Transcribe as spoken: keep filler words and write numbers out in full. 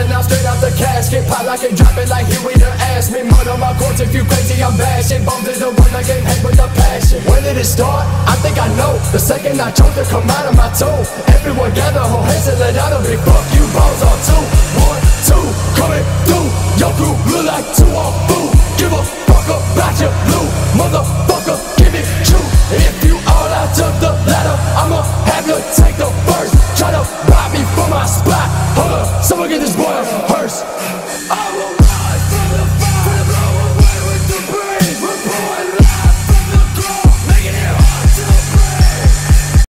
coming out straight out the casket. Pop like and drop it like here we done asked me. Mud on my cords, if you crazy I'm bashing. Bones is the one that get head with the passion. When did it start? I think I know. The second I chose to come out of my toe. Everyone gather, hold hands and let out a big fuck you balls on two. One, two, coming through. Your crew look like two on food. Give a fuck about your blue. Motherfucker, give it true. If you all out to the ladder, I'ma have you take the first. Try to rob me from my spot. Hold up, someone get this boy.